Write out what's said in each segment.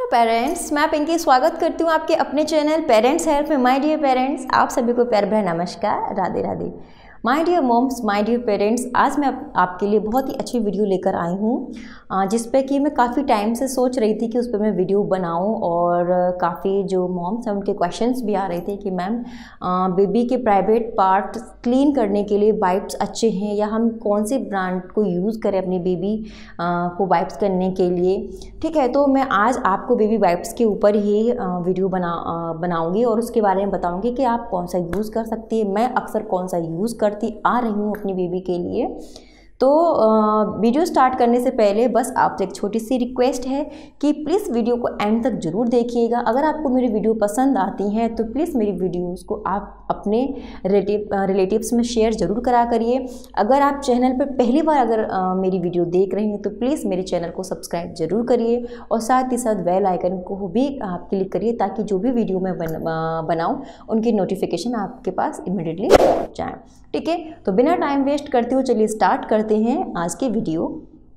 Hello parents, मैं पिंकी स्वागत करती हूँ आपके अपने चैनल पेरेंट्स हेल्प में। माय डियर पेरेंट्स, आप सभी को प्यार भरा नमस्कार, Radhe Radhe. My dear moms, my dear parents, आज मैं आपके लिए बहुत ही अच्छी वीडियो लेकर आई हूँ जिस पे कि मैं काफ़ी टाइम से सोच रही थी कि उस पर मैं वीडियो बनाऊँ। और काफ़ी जो मॉम्स हैं उनके क्वेश्चंस भी आ रहे थे कि मैम बेबी के प्राइवेट पार्ट क्लीन करने के लिए वाइप्स अच्छे हैं या हम कौन से ब्रांड को यूज़ करें अपनी बेबी को वाइप्स करने के लिए। ठीक है, तो मैं आज आपको बेबी वाइप्स के ऊपर ही वीडियो बनाऊंगी और उसके बारे में बताऊंगी कि आप कौन सा यूज़ कर सकती है। मैं अक्सर कौन सा यूज़ करती आ रही हूँ अपनी बेबी के लिए। तो वीडियो स्टार्ट करने से पहले बस आपसे एक छोटी सी रिक्वेस्ट है कि प्लीज़ वीडियो को एंड तक ज़रूर देखिएगा। अगर आपको मेरी वीडियो पसंद आती हैं तो प्लीज़ मेरी वीडियोस को आप अपने रिलेटिव्स में शेयर ज़रूर करा करिए। अगर आप चैनल पर पहली बार अगर मेरी वीडियो देख रहे हैं तो प्लीज़ मेरे चैनल को सब्सक्राइब ज़रूर करिए और साथ ही साथ बेल आइकन को भी आप क्लिक करिए ताकि जो भी वीडियो मैं बनाऊँ उनकी नोटिफिकेशन आपके पास इमीडिएटली पहुँच जाए। ठीक है, तो बिना टाइम वेस्ट करते हुए चलिए स्टार्ट करते हैं आज के वीडियो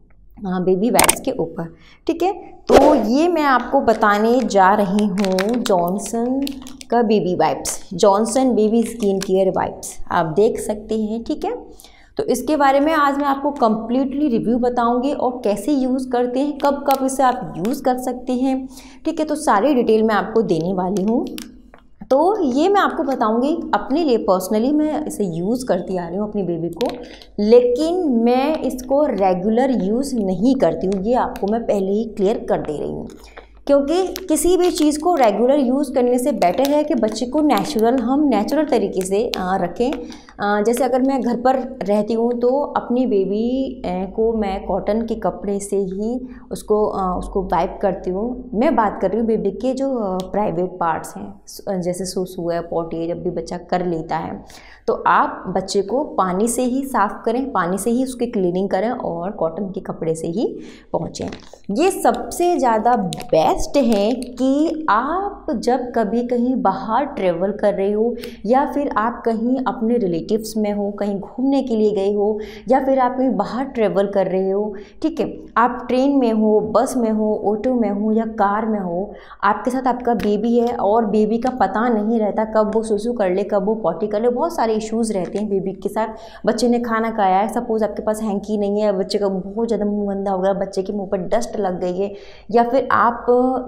बेबी वाइप्स के ऊपर। ठीक है, तो ये मैं आपको बताने जा रही हूँ जॉनसन का baby wipes, Johnson baby skin care wipes, आप देख सकते हैं। ठीक है, तो इसके बारे में आज मैं आपको कम्प्लीटली रिव्यू बताऊंगी और कैसे यूज़ करते हैं, कब कब इसे आप यूज़ कर सकते हैं। ठीक है, तो सारी डिटेल मैं आपको देने वाली हूँ। तो ये मैं आपको बताऊंगी अपने लिए पर्सनली मैं इसे यूज़ करती आ रही हूँ अपनी बेबी को, लेकिन मैं इसको रेगुलर यूज़ नहीं करती हूँ। ये आपको मैं पहले ही क्लियर कर दे रही हूँ, क्योंकि किसी भी चीज़ को रेगुलर यूज़ करने से बेटर है कि बच्चे को हम नेचुरल तरीके से रखें। जैसे अगर मैं घर पर रहती हूँ तो अपनी बेबी को मैं कॉटन के कपड़े से ही उसको वाइप करती हूँ। मैं बात कर रही हूँ बेबी के जो प्राइवेट पार्ट्स हैं, जैसे सुसु है, पोटी, जब भी बच्चा कर लेता है तो आप बच्चे को पानी से ही साफ़ करें, पानी से ही उसकी क्लीनिंग करें और कॉटन के कपड़े से ही पहुँचें। ये सबसे ज़्यादा बेस्ट है कि आप जब कभी कहीं बाहर ट्रेवल कर रहे हो या फिर आप कहीं अपने रिलेटिव्स में हो, कहीं घूमने के लिए गए हो या फिर आप कहीं बाहर ट्रेवल कर रहे हो। ठीक है, आप ट्रेन में हो, बस में हो, ऑटो में हो या कार में हो, आपके साथ आपका बेबी है और बेबी का पता नहीं रहता कब वो सुसु कर ले, कब वो पॉटी कर ले। बहुत सारे इश्यूज़ रहते हैं बेबी के साथ। बच्चे ने खाना खाया है, सपोज़ आपके पास हैंकी नहीं है, बच्चे का बहुत ज़्यादा मुंह गंदा हो गया, बच्चे के मुंह पर डस्ट लग गई है या फिर आप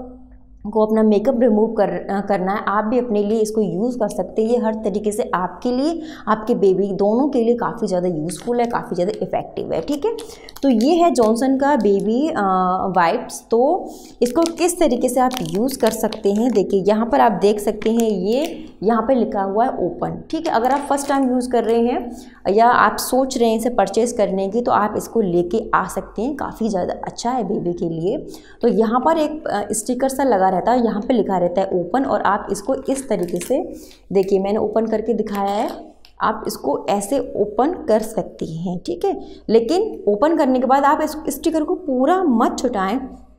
को अपना मेकअप रिमूव करना है, आप भी अपने लिए इसको यूज़ कर सकते हैं। ये हर तरीके से आपके लिए, आपके बेबी दोनों के लिए काफ़ी ज़्यादा यूज़फुल है, काफ़ी ज़्यादा इफ़ेक्टिव है। ठीक है, तो ये है जॉनसन का बेबी वाइप्स। तो इसको किस तरीके से आप यूज़ कर सकते हैं, देखिए यहाँ पर आप देख सकते हैं, ये यहाँ पर लिखा हुआ है ओपन। ठीक है, अगर आप फर्स्ट टाइम यूज़ कर रहे हैं या आप सोच रहे हैं इसे परचेज़ करने की तो आप इसको लेके आ सकते हैं, काफ़ी ज़्यादा अच्छा है बेबी के लिए। तो यहाँ पर एक स्टिकर सा लगा रहता है, यहाँ पे लिखा रहता है ओपन, और आप इसको इस तरीके से देखिए, मैंने ओपन करके दिखाया है, आप इसको ऐसे ओपन कर सकती हैं। ठीक है, लेकिन ओपन करने के बाद आप इस स्टिकर को पूरा मत छुटाएं।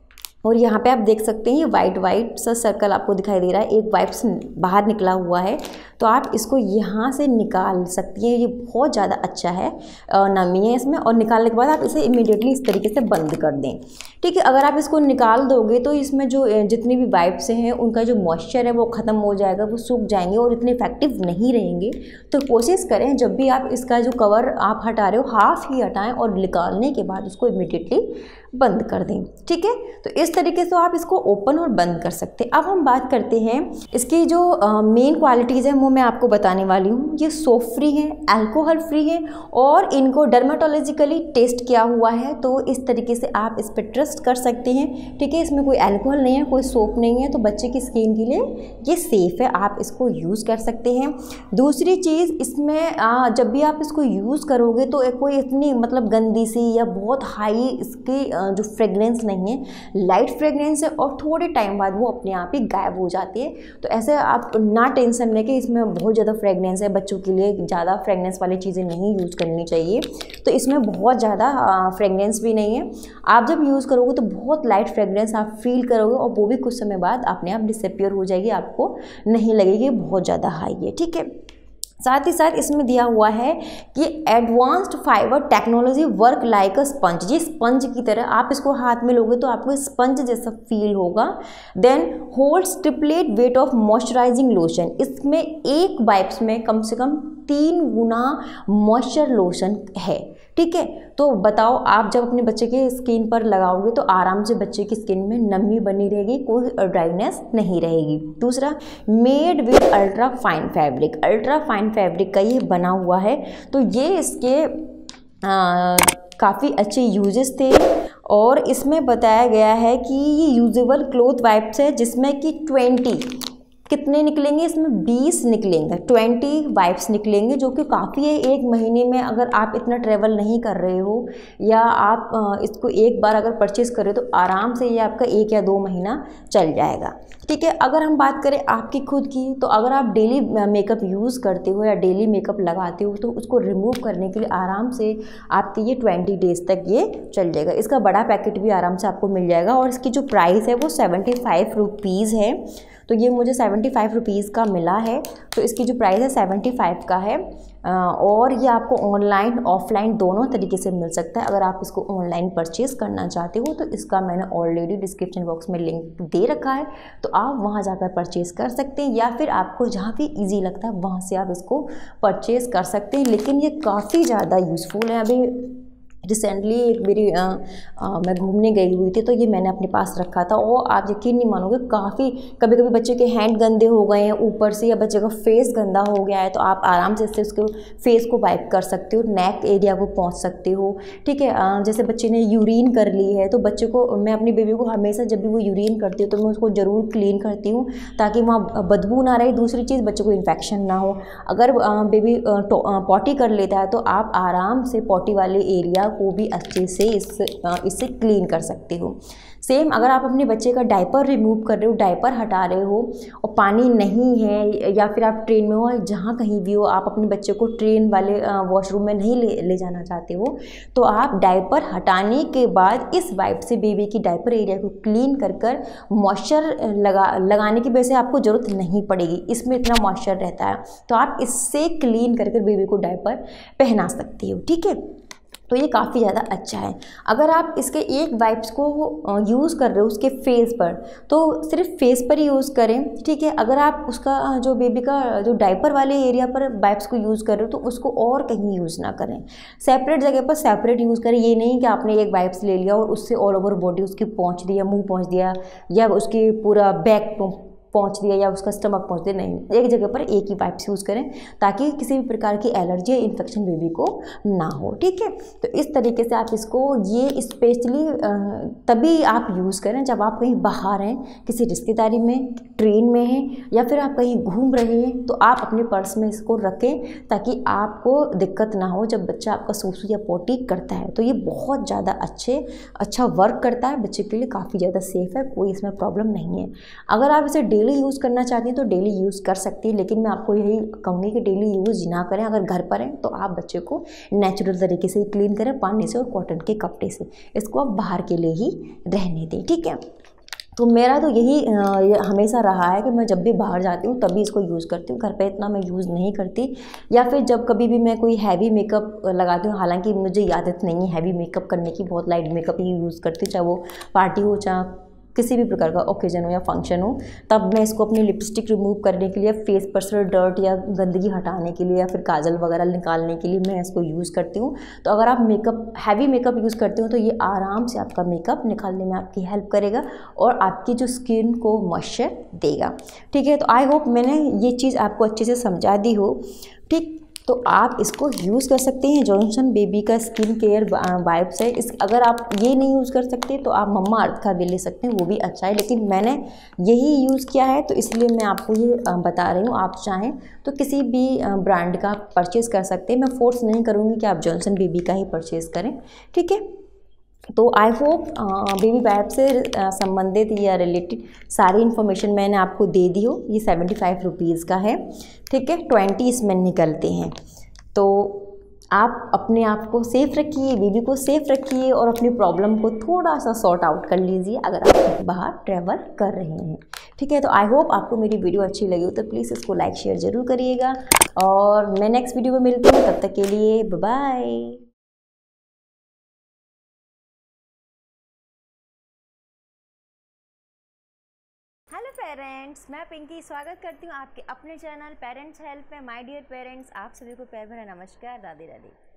और यहाँ पे आप देख सकते हैं ये वाइट सा सर्कल आपको दिखाई दे रहा है, एक वाइप्स बाहर निकला हुआ है, तो आप इसको यहाँ से निकाल सकती हैं। ये बहुत ज़्यादा अच्छा है, नमी है इसमें, और निकालने के बाद आप इसे इमीडिएटली इस तरीके से बंद कर दें। ठीक है, अगर आप इसको निकाल दोगे तो इसमें जो जितनी भी वाइप्स हैं उनका जो मॉइस्चर है वो ख़त्म हो जाएगा, वो सूख जाएंगे और इतने इफेक्टिव नहीं रहेंगे। तो कोशिश करें जब भी आप इसका जो कवर आप हटा रहे हो हाफ ही हटाएं और निकालने के बाद उसको इमीडिएटली बंद कर दें। ठीक है, तो इस तरीके से आप इसको ओपन और बंद कर सकते हैं। अब हम बात करते हैं इसकी जो मेन क्वालिटीज़ हैं वो मैं आपको बताने वाली हूँ। ये सोप फ्री है, अल्कोहल फ्री है और इनको डर्माटोलॉजिकली टेस्ट किया हुआ है, तो इस तरीके से आप इस पर ट्रस्ट कर सकते हैं। ठीक है, इसमें कोई अल्कोहल नहीं है, कोई सोप नहीं है, तो बच्चे की स्किन के लिए ये सेफ़ है, आप इसको यूज़ कर सकते हैं। दूसरी चीज़, इसमें जब भी आप इसको यूज़ करोगे तो कोई इतनी मतलब गंदी सी या बहुत हाई इसकी जो फ्रेगरेंस नहीं है, लाइट फ्रेगरेंस है और थोड़े टाइम बाद वो अपने आप ही गायब हो जाती है। तो ऐसे आप ना टेंशन लें कि इसमें बहुत ज़्यादा फ्रेगरेंस है, बच्चों के लिए ज़्यादा फ्रेगरेंस वाली चीज़ें नहीं यूज़ करनी चाहिए। तो इसमें बहुत ज़्यादा फ्रेगरेंस भी नहीं है। आप जब यूज़ करोगे तो बहुत लाइट फ्रेगरेंस आप फील करोगे और वो भी कुछ समय बाद अपने आप डिसअपियर हो जाएगी, आपको नहीं लगेगी बहुत ज़्यादा हाई है। ठीक है, साथ ही साथ इसमें दिया हुआ है कि advanced fibre technology work like a sponge, ये स्पंज की तरह, आप इसको हाथ में लोगे तो आपको स्पंज जैसा फील होगा। Then holds triplet weight of moisturising lotion, इसमें एक वाइप्स में कम से कम 3 गुना मॉइस्चर लोशन है, ठीक है। तो बताओ, आप जब अपने बच्चे के स्किन पर लगाओगे तो आराम से बच्चे की स्किन में नमी बनी रहेगी, कोई ड्राइनेस नहीं रहेगी। दूसरा, made with ultra fine fabric, ultra fine fabric का ये बना हुआ है। तो ये इसके काफ़ी अच्छे यूजेस थे और इसमें बताया गया है कि ये यूजेबल क्लॉथ वाइप्स है जिसमें कि 20 कितने निकलेंगे, इसमें 20 निकलेंगे, 20 वाइप्स निकलेंगे, जो कि काफ़ी है। एक महीने में अगर आप इतना ट्रैवल नहीं कर रहे हो या आप इसको एक बार अगर परचेज़ कर रहे हो तो आराम से ये आपका 1 या 2 महीना चल जाएगा, ठीक है। अगर हम बात करें आपकी खुद की, तो अगर आप डेली मेकअप यूज़ करते हो या डेली मेकअप लगाते हो तो उसको रिमूव करने के लिए आराम से आपके ये 20 डेज़ तक ये चल जाएगा। इसका बड़ा पैकेट भी आराम से आपको मिल जाएगा और इसकी जो प्राइस है वो 75 रुपीज़ है। तो ये मुझे 75 रुपीज़ का मिला है, तो इसकी जो प्राइस है 75 का है। और ये आपको ऑनलाइन ऑफलाइन दोनों तरीके से मिल सकता है। अगर आप इसको ऑनलाइन परचेज़ करना चाहते हो तो इसका मैंने ऑलरेडी डिस्क्रिप्शन बॉक्स में लिंक दे रखा है, तो आप वहाँ जाकर परचेज़ कर सकते हैं, या फिर आपको जहाँ भी इजी लगता है वहाँ से आप इसको परचेज़ कर सकते हैं। लेकिन ये काफ़ी ज़्यादा यूज़फुल है। अभी रिसेंटली एक मेरी मैं घूमने गई हुई थी तो ये मैंने अपने पास रखा था और आप यकीन नहीं मानोगे, काफ़ी कभी कभी बच्चे के हैंड गंदे हो गए हैं ऊपर से, या बच्चे का फेस गंदा हो गया है, तो आप आराम से इससे उसके फेस को वाइप कर सकते हो, नेक एरिया को पहुंच सकते हो, ठीक है। जैसे बच्चे ने यूरिन कर ली है तो बच्चे को, मैं अपनी बेबी को हमेशा जब भी वो यूरिन करती हूँ तो मैं उसको ज़रूर क्लीन करती हूँ ताकि वहाँ बदबू ना रहे। दूसरी चीज़, बच्चे को इन्फेक्शन ना हो। अगर बेबी पॉटी कर लेता है तो आप आराम से पॉटी वाले एरिया को भी अच्छे से इससे क्लीन कर सकते हो। सेम अगर आप अपने बच्चे का डायपर रिमूव कर रहे हो, डायपर हटा रहे हो और पानी नहीं है, या फिर आप ट्रेन में हो, जहाँ कहीं भी हो, आप अपने बच्चे को ट्रेन वाले वॉशरूम में नहीं ले जाना चाहते हो, तो आप डायपर हटाने के बाद इस वाइप से बेबी की डायपर एरिया को क्लीन कर मॉइस्चर लगाने की वजह से आपको ज़रूरत नहीं पड़ेगी, इसमें इतना मॉइस्चर रहता है, तो आप इससे क्लीन कर बेबी को डायपर पहना सकते हो, ठीक है। तो ये काफ़ी ज़्यादा अच्छा है। अगर आप इसके एक वाइप्स को यूज़ कर रहे हो उसके फेस पर, तो सिर्फ फेस पर ही यूज़ करें, ठीक है। अगर आप उसका जो बेबी का जो डायपर वाले एरिया पर वाइप्स को यूज़ कर रहे हो तो उसको और कहीं यूज़ ना करें, सेपरेट जगह पर सेपरेट यूज़ करें। ये नहीं कि आपने एक वाइप्स ले लिया और उससे ऑल ओवर बॉडी उसकी पहुँच दिया, मुँह पहुँच दिया, या उसकी पूरा बैक पहुंच दिया, या उसका स्टमक पहुंच दिया, नहीं। एक जगह पर एक ही वाइप्स यूज़ करें ताकि किसी भी प्रकार की एलर्जी या इन्फेक्शन बेबी को ना हो, ठीक है। तो इस तरीके से आप इसको, ये स्पेशली तभी आप यूज़ करें जब आप कहीं बाहर हैं, किसी रिश्तेदारी में, ट्रेन में हैं, या फिर आप कहीं घूम रहे हैं, तो आप अपने पर्स में इसको रखें ताकि आपको दिक्कत ना हो जब बच्चा आपका सूसू या पोटी करता है। तो ये बहुत ज़्यादा अच्छा वर्क करता है, बच्चे के लिए काफ़ी ज़्यादा सेफ़ है, कोई इसमें प्रॉब्लम नहीं है। अगर आप इसे डेली यूज़ करना चाहती हैं तो डेली यूज़ कर सकती है, लेकिन मैं आपको यही कहूँगी कि डेली यूज़ ना करें। अगर घर पर हैं तो आप बच्चे को नेचुरल तरीके से क्लीन करें, पानी से और कॉटन के कपड़े से, इसको आप बाहर के लिए ही रहने दें, ठीक है। तो मेरा तो यही हमेशा रहा है कि मैं जब भी बाहर जाती हूँ तभी इसको यूज़ करती हूँ, घर पे इतना मैं यूज़ नहीं करती। या फिर जब कभी भी मैं कोई हैवी मेकअप लगाती हूँ, हालांकि मुझे आदत नहीं है हैवी मेकअप करने की, बहुत लाइट मेकअप ही यूज़ करती हूँ, चाहे वो पार्टी हो, चाहे किसी भी प्रकार का ओकेजन हो या फंक्शन हो, तब मैं इसको अपनी लिपस्टिक रिमूव करने के लिए, फेस पर से डर्ट या गंदगी हटाने के लिए, या फिर काजल वगैरह निकालने के लिए मैं इसको यूज़ करती हूँ। तो अगर आप हैवी मेकअप यूज़ करते हो तो ये आराम से आपका मेकअप निकालने में आपकी हेल्प करेगा और आपकी जो स्किन को मॉइस्चर देगा, ठीक है। तो आई होप मैंने ये चीज़ आपको अच्छे से समझा दी हो, ठीक। तो आप इसको यूज़ कर सकते हैं। जॉनसन बेबी का स्किन केयर वाइप्स है। अगर आप ये नहीं यूज़ कर सकते तो आप मम्मा अर्थ का भी ले सकते हैं, वो भी अच्छा है, लेकिन मैंने यही यूज़ किया है तो इसलिए मैं आपको ये बता रही हूँ। आप चाहें तो किसी भी ब्रांड का परचेज़ कर सकते हैं, मैं फोर्स नहीं करूँगी कि आप जॉनसन बेबी का ही परचेज़ करें, ठीक है। तो आई होप बेबी वाइप से संबंधित या रिलेटेड सारी इन्फॉर्मेशन मैंने आपको दे दी हो। ये 75 रुपीज़ का है, ठीक है। 20 इसमें निकलते हैं। तो आप अपने आप को सेफ़ रखिए, बेबी को सेफ़ रखिए और अपनी प्रॉब्लम को थोड़ा सा सॉर्ट आउट कर लीजिए अगर आप बाहर ट्रैवल कर रहे हैं, ठीक है, तो आई होप आपको मेरी वीडियो अच्छी लगी हो तो प्लीज़ इसको लाइक शेयर ज़रूर करिएगा, और मैं नेक्स्ट वीडियो में मिलती हूँ, तब तक के लिए बाय बाय। हेलो पेरेंट्स, मैं पिंकी स्वागत करती हूँ आपके अपने चैनल पेरेंट्स हेल्प में। माय डियर पेरेंट्स, आप सभी को प्यार भरा नमस्कार, राधे राधे।